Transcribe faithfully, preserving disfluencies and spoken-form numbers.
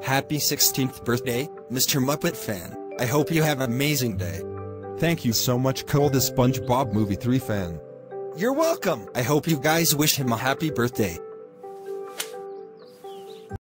Happy sixteenth birthday, Mister Muppet Fan. I hope you have an amazing day. Thank you so much, Cole the SpongeBob Movie three fan. You're welcome. I hope you guys wish him a happy birthday.